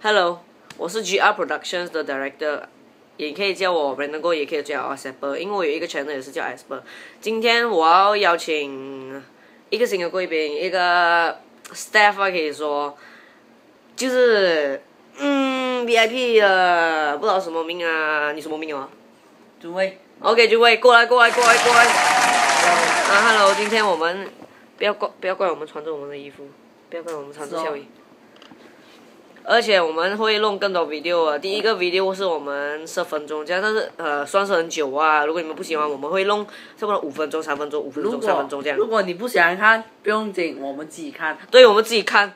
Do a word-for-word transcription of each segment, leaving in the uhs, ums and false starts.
Hello， 我是 G R Productions 的 Director， 也可以叫我 Brandon Go， 也可以叫我 Asper， 因为我有一个 channel 也是叫 Asper。今天我要邀请一个新的贵宾，一个 staff 啊，可以说就是嗯 V I P 的，不知道什么名啊？你什么名啊？ 诸位 OK， 诸位过来过来过来过来。啊 ，Hello， 今天我们不要怪不要怪我们穿着我们的衣服，不要怪我们穿着校衣。而且我们会弄更多 video 啊，第一个 video 是我们十分钟这样，但是呃算是很久啊。如果你们不喜欢，我们会弄差不多五分钟、三分钟、五分钟、三分钟这样。 如果你不想看，不用紧，我们自己看。 对，我们自己看。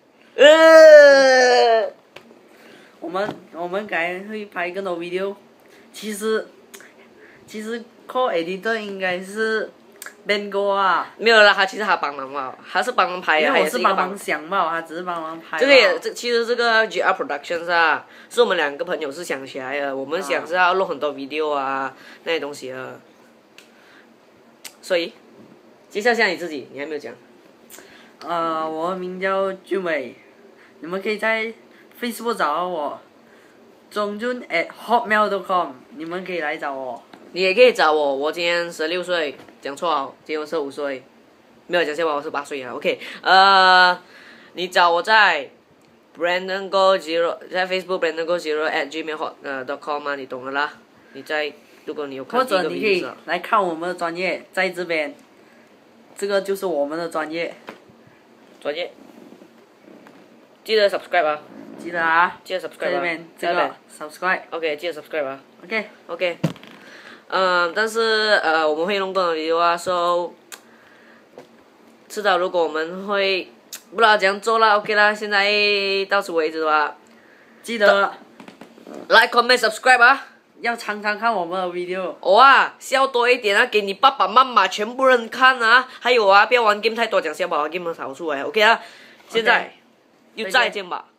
呃， 我们我们改会拍更多 video。其实其实 co editor 应该是 Ben 哥啊。 没有啦，他其实他帮忙嘛，他是帮忙拍的， 因为我是帮忙想嘛，他只是帮忙拍。 这个也这其实这个 G R Productions 啊，是我们两个朋友是想起来的，我们想是要录很多 video 啊那些东西啊。所以，介绍一下你自己，你还没有讲。 呃，我的名叫俊伟，你们可以在 Facebook 找到我，中俊 at hotmail dot com， 你们可以来找我。 你也可以找我，我今年十六岁，讲错了，今年我十五岁，没有讲错吧？我是八岁啊。OK， 呃，你找我在 Brandon Go Zero， 在 Facebook Brandon Go Zero at gmail 呃 dot com 啊，你懂的啦。你在，如果你有看或这个者你可以 video， 来看我们的专业，在这边，这个就是我们的专业。 专业，记得 subscribe 啊， 记得啊， 记得 subscribe 啊， 在这边这个 subscribe。 OK， 记得 subscribe 啊。 OK OK， 嗯，但是呃，我们会弄更多 video 啊 ，so， 迟早如果我们会不知道怎样做啦 ，OK 啦，现在到此为止吧。 记得 like comment subscribe 啊。 要常常看我们的 video。 哦啊，笑多一点啊，给你爸爸妈妈全部人看啊。还有啊，不要玩 game 太多，讲笑不好 game 的好处哎，OK 啊。现在，又再见吧。